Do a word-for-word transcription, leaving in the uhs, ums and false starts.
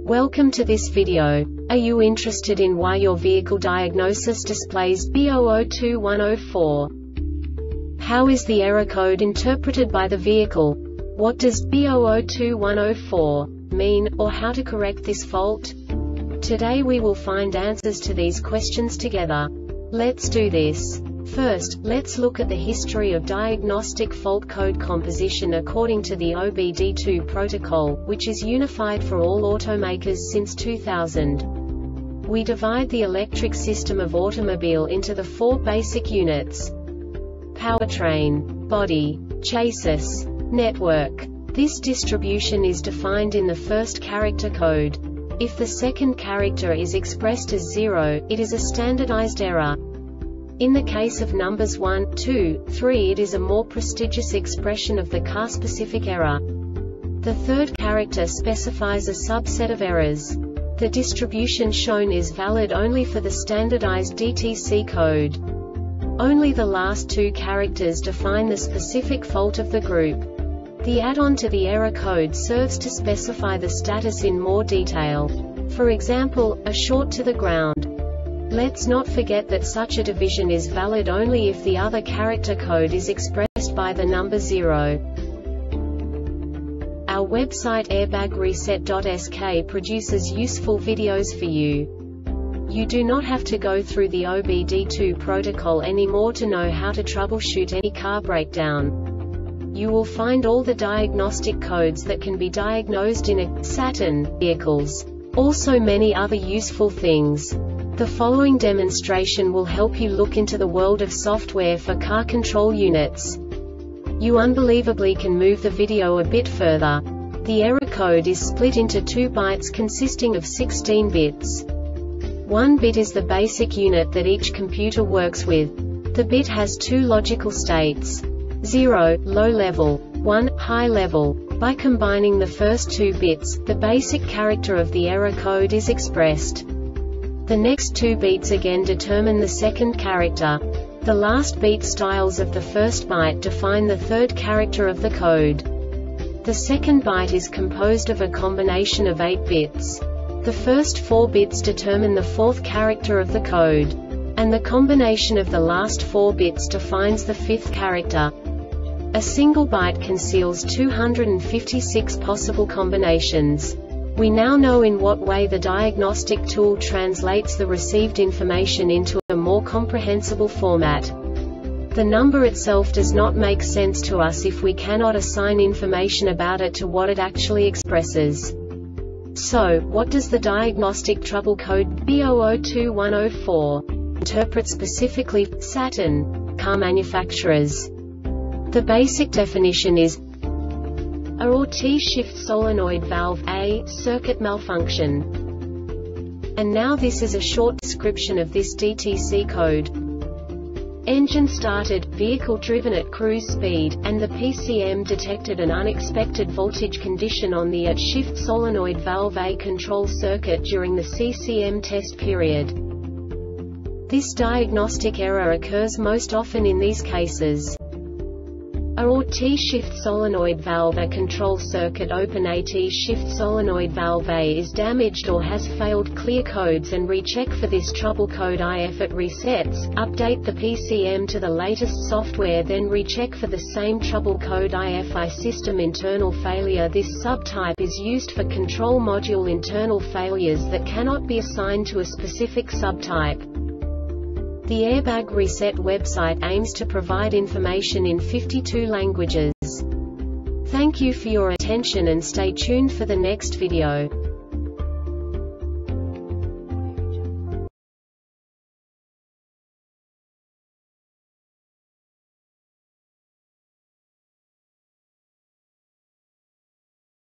Welcome to this video. Are you interested in why your vehicle diagnosis displays B zero zero two one zero four? How is the error code interpreted by the vehicle? What does B zero zero two one zero four mean, or how to correct this fault? Today we will find answers to these questions together. Let's do this. First, let's look at the history of diagnostic fault code composition according to the O B D two protocol, which is unified for all automakers since two thousand. We divide the electric system of automobile into the four basic units: powertrain, body, chassis, network. This distribution is defined in the first character code. If the second character is expressed as zero, it is a standardized error. In the case of numbers one, two, three, it is a more prestigious expression of the car-specific error. The third character specifies a subset of errors. The distribution shown is valid only for the standardized D T C code. Only the last two characters define the specific fault of the group. The add-on to the error code serves to specify the status in more detail. For example, a short to the ground. Let's not forget that such a division is valid only if the other character code is expressed by the number zero. Our website airbag reset dot S K produces useful videos for you. You do not have to go through the O B D two protocol anymore to know how to troubleshoot any car breakdown. You will find all the diagnostic codes that can be diagnosed in a Saturn vehicles. Also many other useful things. The following demonstration will help you look into the world of software for car control units. You unbelievably can move the video a bit further. The error code is split into two bytes consisting of sixteen bits. One bit is the basic unit that each computer works with. The bit has two logical states: zero, low level, one, high level. By combining the first two bits, the basic character of the error code is expressed. The next two beats again determine the second character. The last beat styles of the first byte define the third character of the code. The second byte is composed of a combination of eight bits. The first four bits determine the fourth character of the code. And the combination of the last four bits defines the fifth character. A single byte conceals two hundred fifty-six possible combinations. We now know in what way the diagnostic tool translates the received information into a more comprehensible format. The number itself does not make sense to us if we cannot assign information about it to what it actually expresses. So, what does the diagnostic trouble code B zero zero two one zero four interpret specifically for Saturn car manufacturers? The basic definition is A or T shift solenoid valve A circuit malfunction. And now this is a short description of this D T C code. Engine started, vehicle driven at cruise speed, and the P C M detected an unexpected voltage condition on the at shift solenoid valve A control circuit during the C C M test period. This diagnostic error occurs most often in these cases: A or T shift solenoid valve A control circuit open, A T shift solenoid valve A is damaged or has failed. Clear codes and recheck for this trouble code if it resets. Update the P C M to the latest software, then recheck for the same trouble code if I system internal failure. This subtype is used for control module internal failures that cannot be assigned to a specific subtype. The Airbag Reset website aims to provide information in fifty-two languages. Thank you for your attention and stay tuned for the next video.